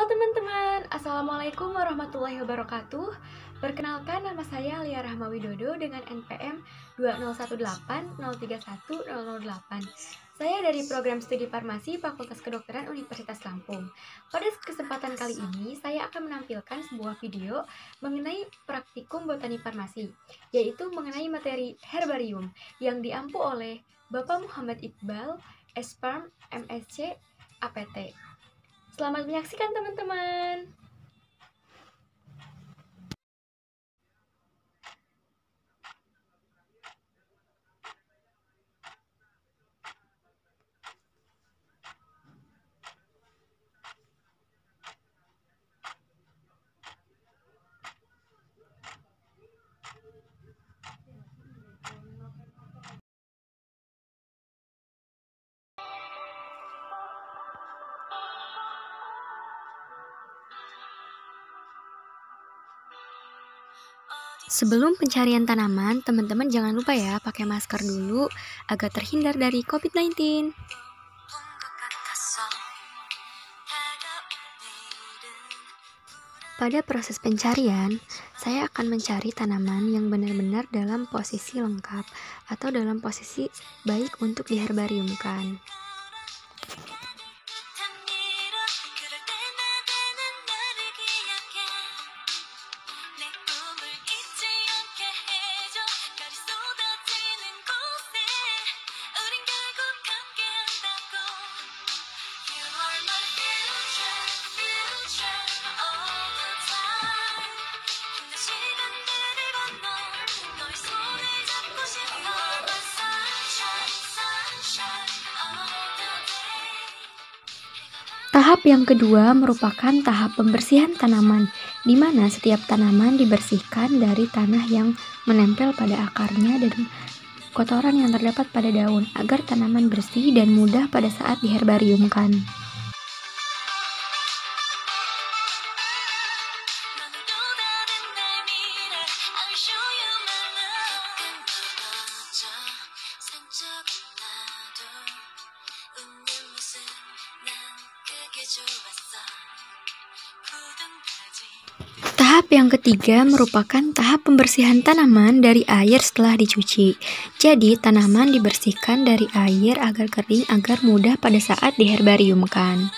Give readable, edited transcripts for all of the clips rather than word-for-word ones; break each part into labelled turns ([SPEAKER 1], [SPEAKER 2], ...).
[SPEAKER 1] teman-teman, Assalamualaikum warahmatullahi wabarakatuh. Perkenalkan, nama saya Lia Rahma Widodo dengan NPM 20180310008. Saya dari program studi farmasi Fakultas Kedokteran Universitas Lampung. Pada kesempatan kali ini, saya akan menampilkan sebuah video mengenai praktikum botani farmasi, yaitu mengenai materi herbarium yang diampu oleh Bapak Muhammad Iqbal, S.Pharm, MSc, APT. Selamat menyaksikan teman-teman. Sebelum pencarian tanaman, teman-teman jangan lupa ya pakai masker dulu agar terhindar dari COVID-19. Pada proses pencarian, saya akan mencari tanaman yang benar-benar dalam posisi lengkap atau dalam posisi baik untuk diherbariumkan. Tahap yang kedua merupakan tahap pembersihan tanaman, di mana setiap tanaman dibersihkan dari tanah yang menempel pada akarnya dan kotoran yang terdapat pada daun, agar tanaman bersih dan mudah pada saat diherbariumkan. Tahap yang ketiga merupakan tahap pembersihan tanaman dari air setelah dicuci. Jadi, tanaman dibersihkan dari air agar kering agar mudah pada saat diherbariumkan.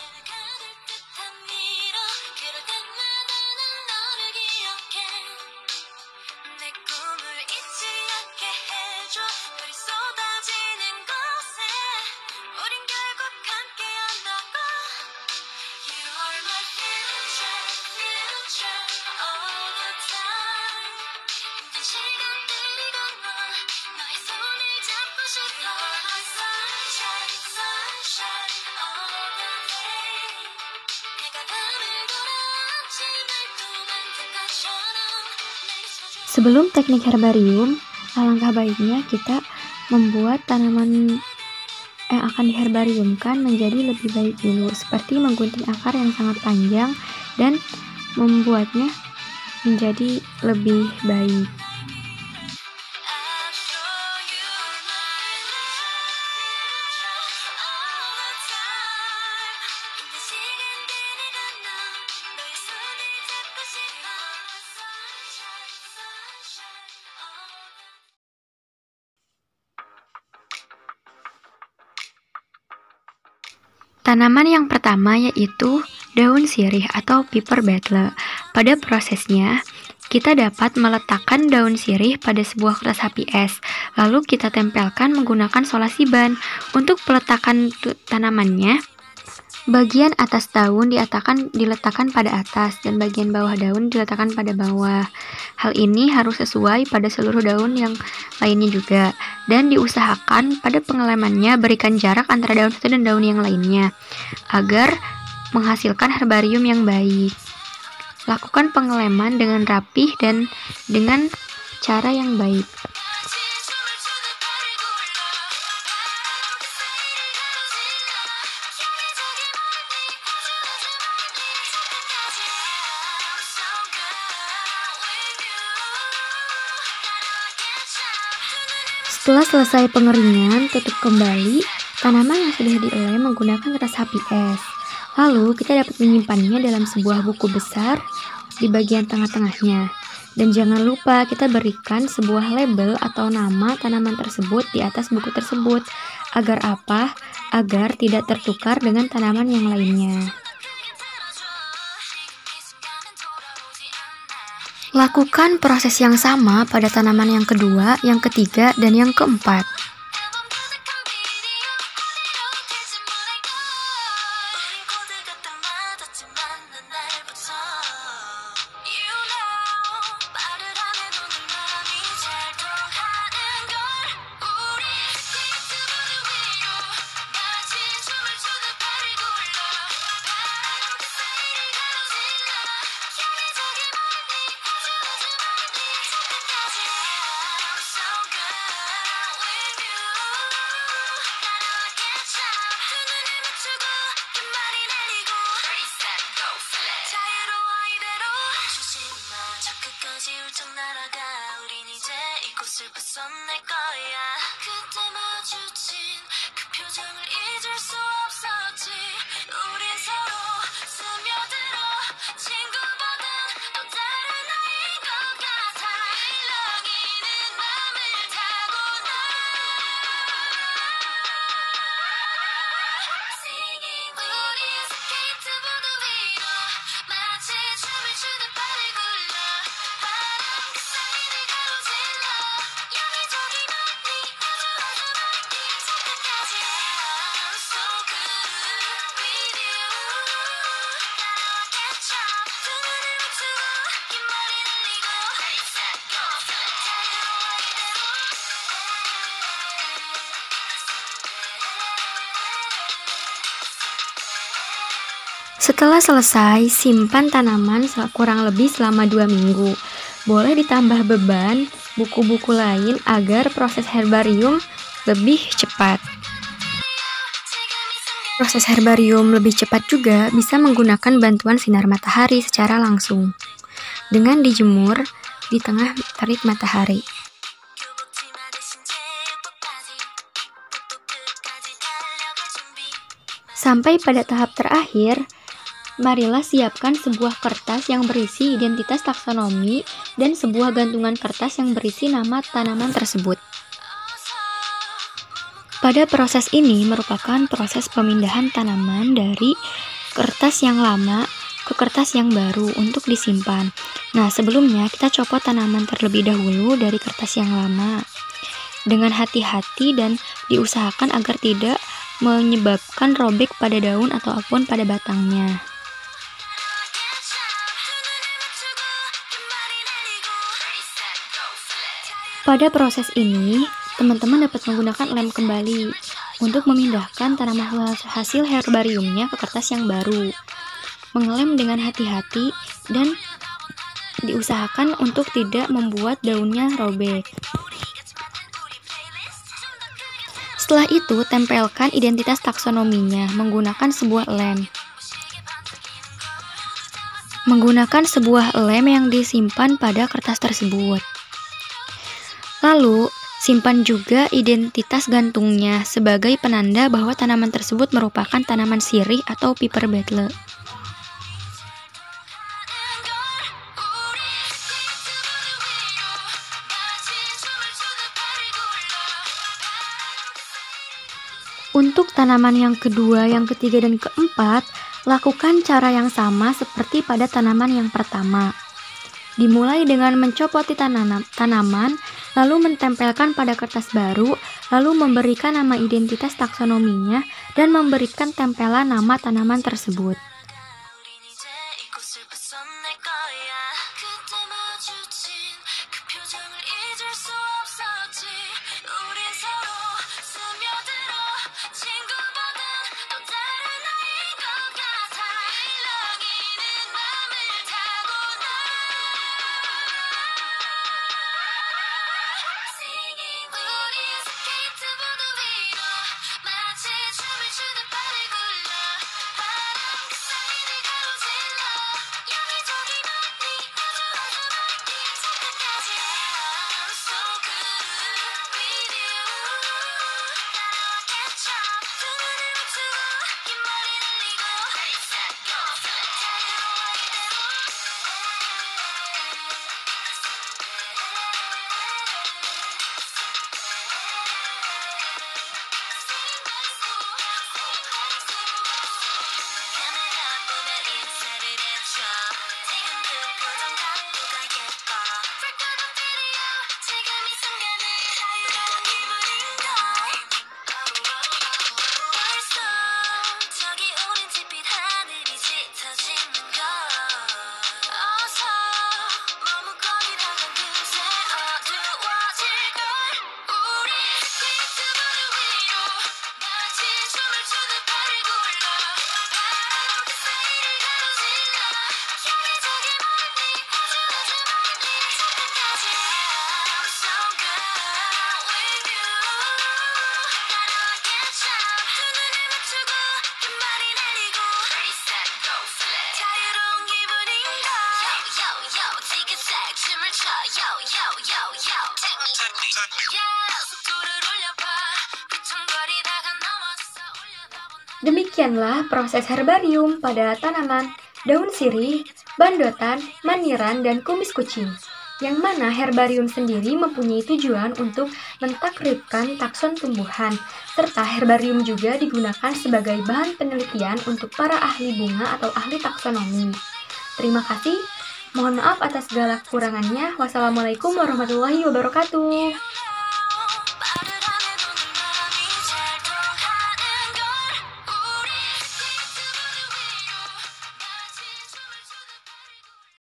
[SPEAKER 1] Sebelum teknik herbarium, alangkah baiknya kita membuat tanaman yang akan diherbariumkan menjadi lebih baik dulu, seperti menggunting akar yang sangat panjang dan membuatnya menjadi lebih baik. Tanaman yang pertama yaitu daun sirih atau piper beetle. Pada prosesnya, kita dapat meletakkan daun sirih pada sebuah kertas HPS, lalu kita tempelkan menggunakan solasi ban. Untuk peletakan tanamannya, bagian atas daun diletakkan pada atas dan bagian bawah daun diletakkan pada bawah. Hal ini harus sesuai pada seluruh daun yang lainnya juga, dan diusahakan pada pengelemannya berikan jarak antara daun satu dan daun yang lainnya agar menghasilkan herbarium yang baik. Lakukan pengeleman dengan rapih dan dengan cara yang baik. Setelah selesai pengeringan, tutup kembali tanaman yang sudah dilem menggunakan kertas HPS. Lalu kita dapat menyimpannya dalam sebuah buku besar di bagian tengah-tengahnya. Dan jangan lupa kita berikan sebuah label atau nama tanaman tersebut di atas buku tersebut. Agar apa? Agar tidak tertukar dengan tanaman yang lainnya. Lakukan proses yang sama pada tanaman yang kedua, yang ketiga, dan yang keempat. Setelah selesai, simpan tanaman kurang lebih selama 2 minggu. Boleh ditambah beban buku-buku lain agar proses herbarium lebih cepat. Proses herbarium lebih cepat juga bisa menggunakan bantuan sinar matahari secara langsung, dengan dijemur di tengah terik matahari. Sampai pada tahap terakhir, marilah siapkan sebuah kertas yang berisi identitas taksonomi dan sebuah gantungan kertas yang berisi nama tanaman tersebut. Pada proses ini merupakan proses pemindahan tanaman dari kertas yang lama ke kertas yang baru untuk disimpan. Nah, sebelumnya kita copot tanaman terlebih dahulu dari kertas yang lama dengan hati-hati dan diusahakan agar tidak menyebabkan robek pada daun ataupun pada batangnya. Pada proses ini, teman-teman dapat menggunakan lem kembali untuk memindahkan tanaman hasil herbariumnya ke kertas yang baru. Mengelem dengan hati-hati dan diusahakan untuk tidak membuat daunnya robek. Setelah itu, tempelkan identitas taksonominya menggunakan sebuah lem. Menggunakan sebuah lem yang disimpan pada kertas tersebut. Lalu, simpan juga identitas gantungnya sebagai penanda bahwa tanaman tersebut merupakan tanaman sirih atau piper beetle. Untuk tanaman yang kedua, yang ketiga, dan keempat, lakukan cara yang sama seperti pada tanaman yang pertama. Dimulai dengan mencopoti tanaman, lalu mentempelkan pada kertas baru, lalu memberikan nama identitas taksonominya, dan memberikan tempelan nama tanaman tersebut. Demikianlah proses herbarium pada tanaman, daun sirih, bandotan, maniran, dan kumis kucing. Yang mana herbarium sendiri mempunyai tujuan untuk mentakribkan takson tumbuhan, serta herbarium juga digunakan sebagai bahan penelitian untuk para ahli bunga atau ahli taksonomi. Terima kasih. Mohon maaf atas segala kekurangannya. Wassalamualaikum warahmatullahi wabarakatuh.